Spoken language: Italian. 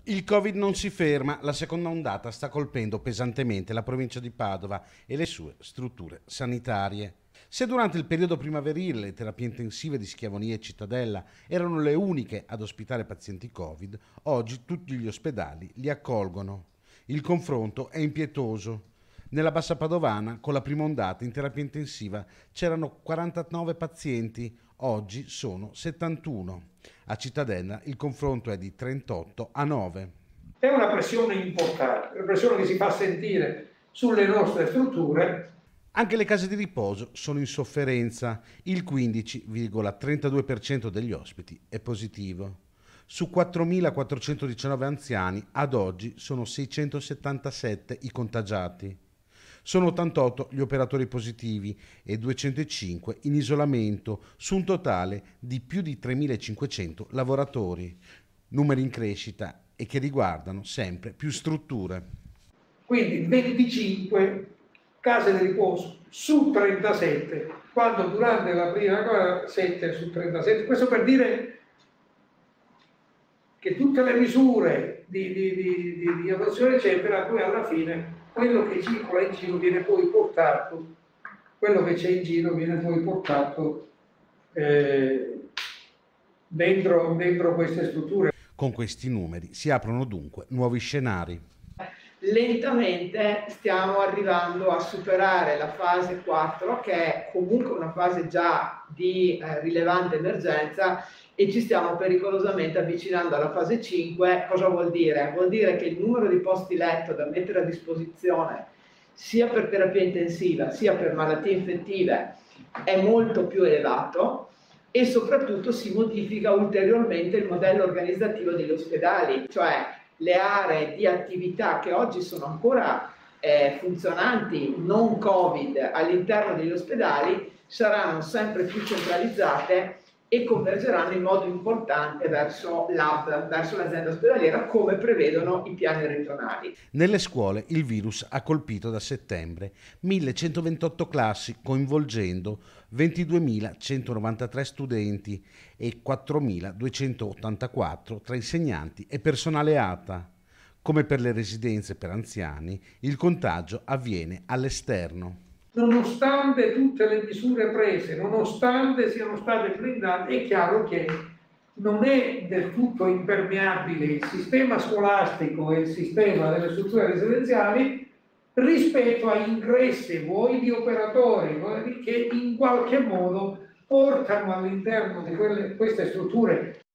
Il Covid non si ferma, la seconda ondata sta colpendo pesantemente la provincia di Padova e le sue strutture sanitarie. Se durante il periodo primaverile le terapie intensive di Schiavonia e Cittadella erano le uniche ad ospitare pazienti Covid, oggi tutti gli ospedali li accolgono. Il confronto è impietoso. Nella Bassa Padovana, con la prima ondata in terapia intensiva, c'erano 49 pazienti, oggi sono 71. A Cittadella il confronto è di 38 a 9. È una pressione importante, una pressione che si fa sentire sulle nostre strutture. Anche le case di riposo sono in sofferenza. Il 15,32% degli ospiti è positivo. Su 4.419 anziani, ad oggi sono 677 i contagiati. Sono 88 gli operatori positivi e 205 in isolamento, su un totale di più di 3.500 lavoratori. Numeri in crescita e che riguardano sempre più strutture. Quindi 25 case di riposo su 37, quando durante la prima 7 su 37. Questo per dire che tutte le misure di adozione eccetera, poi alla fine quello che circola in giro viene poi portato, quello che c'è in giro viene poi portato dentro queste strutture. Con questi numeri si aprono dunque nuovi scenari. Lentamente stiamo arrivando a superare la fase 4, che è comunque una fase già di rilevante emergenza, e ci stiamo pericolosamente avvicinando alla fase 5. Cosa vuol dire? Vuol dire che il numero di posti letto da mettere a disposizione sia per terapia intensiva sia per malattie infettive è molto più elevato, e soprattutto si modifica ulteriormente il modello organizzativo degli ospedali, cioè le aree di attività che oggi sono ancora funzionanti non Covid all'interno degli ospedali saranno sempre più centralizzate e convergeranno in modo importante verso l'hub, verso l'azienda ospedaliera, come prevedono i piani regionali. Nelle scuole il virus ha colpito da settembre 1.128 classi, coinvolgendo 22.193 studenti e 4.284 tra insegnanti e personale ATA. Come per le residenze per anziani, il contagio avviene all'esterno. Nonostante tutte le misure prese, nonostante siano state blindate, è chiaro che non è del tutto impermeabile il sistema scolastico e il sistema delle strutture residenziali rispetto a ingressi vuoi di operatori che in qualche modo portano all'interno di queste strutture